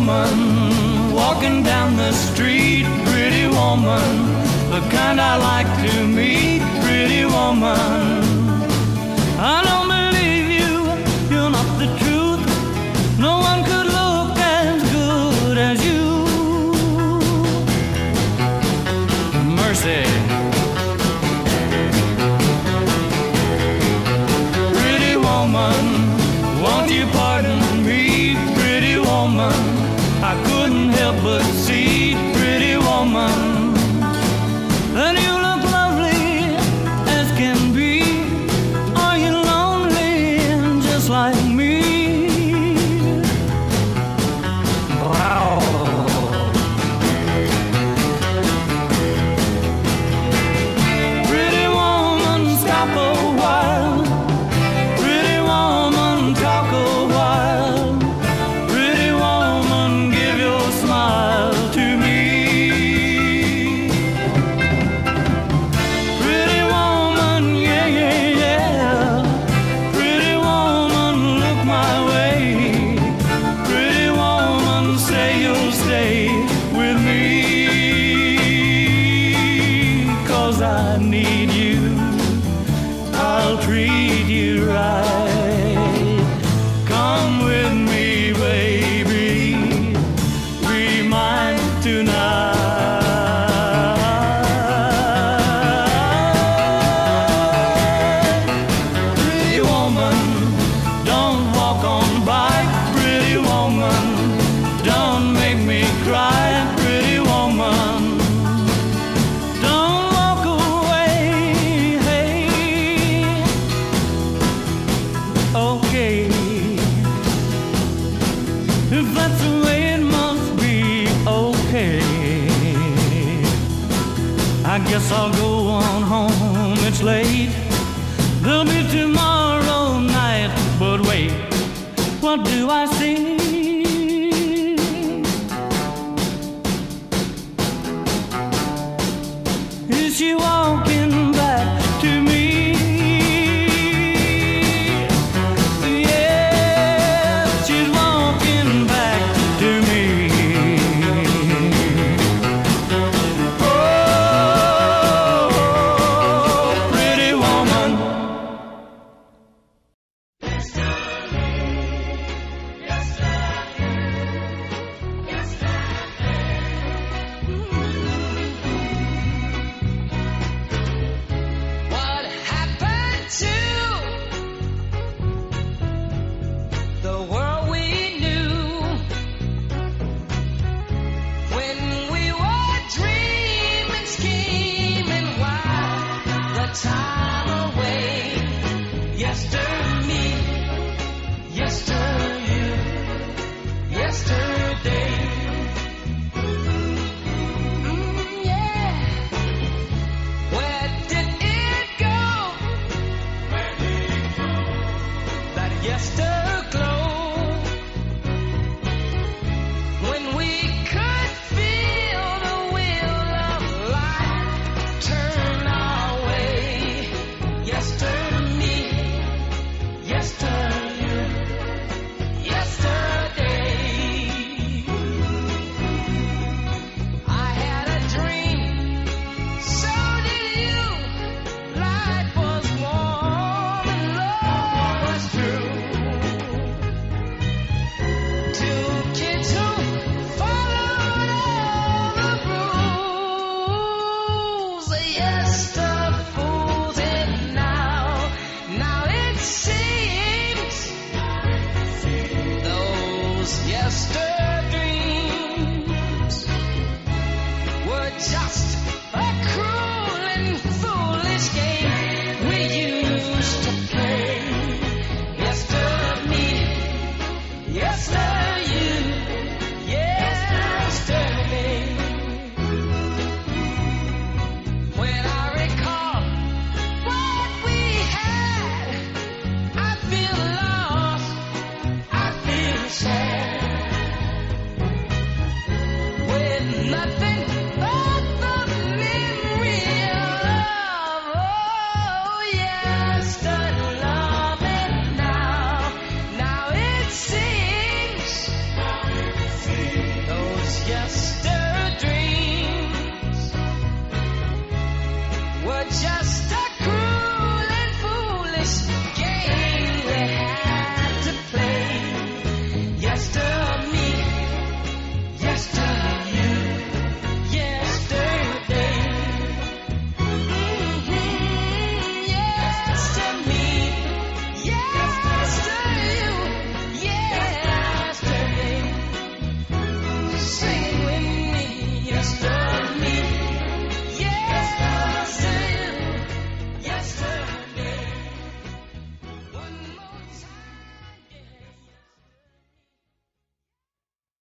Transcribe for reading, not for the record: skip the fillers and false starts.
woman walking down the street, pretty woman, the kind I like to meet, pretty woman. I don't believe you, you're not the truth. No one could look as good as you. Mercy. Pretty woman, won't you pardon me, pretty woman? I couldn't help but see, pretty woman, that you look lovely as can be. Are you lonely just like me? Wow. Pretty woman, stop a while. Pretty woman, talk a while. Pretty woman, give your smile to me. Pretty woman, yeah, yeah, yeah. Pretty woman, look my way. Pretty woman, say you'll stay with me. 'Cause I need you, I'll treat you right. Come with me, baby, be mine tonight. Pretty woman, don't walk on by. Pretty woman, don't make me cry. Pretty woman, don't walk away. Hey, okay, if that's the way it must be, okay. I guess I'll go on home, it's late. There'll be tomorrow night, but wait, what do I see? Is she walking back to me? Yes, she's walking back to me. Oh, pretty woman. What happened to the world we knew when we were dreaming, scheming, while the time away? Yesterday, yesterday, yesterday. Yeah. Where did it go? That yesterglow, when we could feel the wheel of life turn our way. Yesterday, yesterday, yesterday. I had a dream, so did you. Life was warm and love was true. Two kids who followed all the rules. Yes, the fools and now it seems those yesterdreams were just a cruel and foolish game we used to play. Yesterday, yesterday, yesterday. When I recall what we had, I feel lost, I feel sad. With nothing